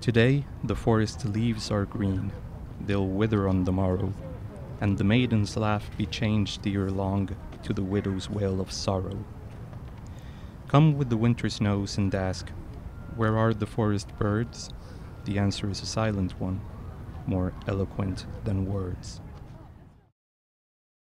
Today the forest leaves are green, they'll wither on the morrow, and the maiden's laugh be changed the year long to the widow's wail of sorrow. Come with the winter snows and ask, where are the forest birds? The answer is a silent one, more eloquent than words.